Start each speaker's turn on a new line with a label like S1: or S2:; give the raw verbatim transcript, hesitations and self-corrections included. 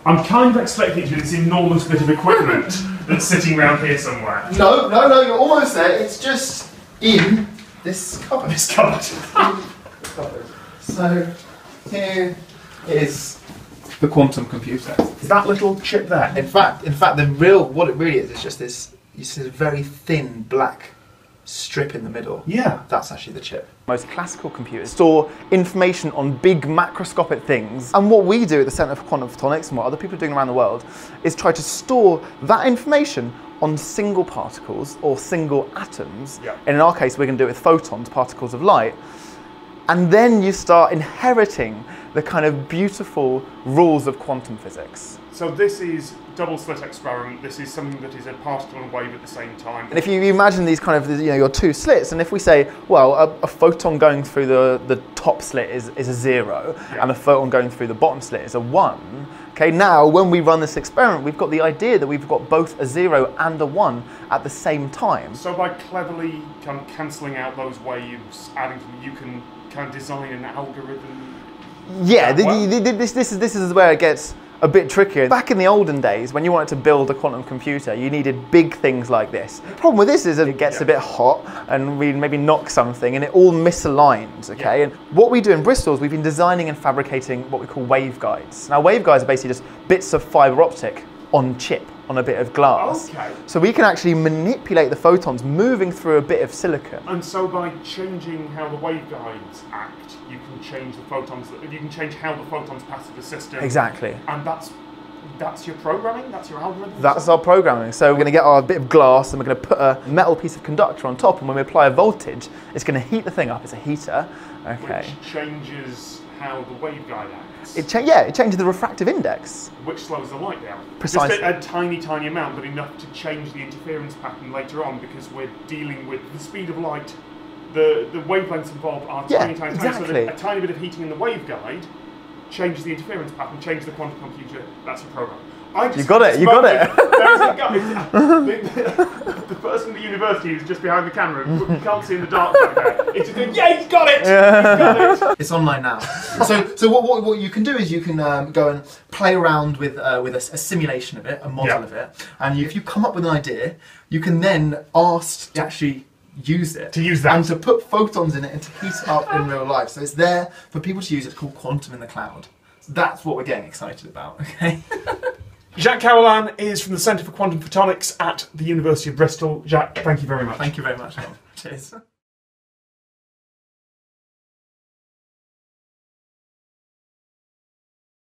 S1: I'm kind of expecting it to be this enormous bit of equipment that's sitting around here somewhere.
S2: No, no, no, you're almost there. It's just in this cupboard.
S1: This cupboard.
S2: cupboard. So here is the quantum computer.
S1: Is that little chip there?
S2: In fact, in fact, the real what it really is is just this. You see this very thin black strip in the middle.
S1: Yeah.
S2: That's actually the chip.
S3: Most classical computers store information on big macroscopic things, and what we do at the Centre for Quantum Photonics and what other people are doing around the world is try to store that information on single particles or single atoms.
S1: Yeah.
S3: And in our case, we're going to do it with photons, particles of light. And then you start inheriting the kind of beautiful rules of quantum physics.
S1: So this is double slit experiment. This is something that is a particle and wave at the same time.
S3: And if you imagine these kind of, you know, your two slits, and if we say, well, a, a photon going through the, the top slit is, is a zero,
S1: yeah.
S3: and a photon going through the bottom slit is a one, okay, now when we run this experiment, we've got the idea that we've got both a zero and a one at the same time.
S1: So by cleverly kind of cancelling out those waves, adding to them, you can kind of design an algorithm.
S3: Yeah, the,
S1: well.
S3: the, the, this, this, is, this is where it gets a bit trickier. Back in the olden days, when you wanted to build a quantum computer, you needed big things like this. The problem with this is that it gets
S1: yeah.
S3: a bit hot and we maybe knock something and it all misaligns, okay?
S1: Yeah.
S3: And what we do in Bristol is we've been designing and fabricating what we call waveguides. Now waveguides are basically just bits of fibre optic on chip, on a bit of glass.
S1: Okay.
S3: So we can actually manipulate the photons moving through a bit of silicon.
S1: And so by changing how the waveguides act, you can change the photons, you can change how the photons pass through the system.
S3: Exactly.
S1: And that's that's your programming? That's your algorithm?
S3: That's our programming. So we're going to get our bit of glass and we're going to put a metal piece of conductor on top, and when we apply a voltage, it's going to heat the thing up. It's a heater. Okay.
S1: Which changes how the waveguide acts.
S3: It cha yeah, it changes the refractive index.
S1: Which slows the light down.
S3: Precisely.
S1: Just a, a tiny, tiny amount, but enough to change the interference pattern later on, because we're dealing with the speed of light. The, the wavelengths involved are
S3: Yeah,
S1: tiny, tiny,
S3: exactly.
S1: tiny. So a tiny bit of heating in the waveguide changes the interference pattern, changes the quantum computer. That's your program. I just
S3: You got it, you got it.
S1: There's a guy, the, the, the person at the university who's just behind the camera, you can't see in the dark back there. It's just going, yeah, he's got it! He's got it!
S2: It's online now. so, so what, what, what you can do is you can um, go and play around with uh, with a, a simulation of it, a model
S1: yeah.
S2: of it, and you, if you come up with an idea, you can then ask to actually use it.
S1: To use that.
S2: And to put photons in it and to heat it up in real life. So it's there for people to use. It's called Quantum in the Cloud. So that's what we're getting excited about, okay?
S1: Jacques Carolan is from the Centre for Quantum Photonics at the University of Bristol. Jacques, thank you very much.
S2: Thank you very much, Tom. Cheers.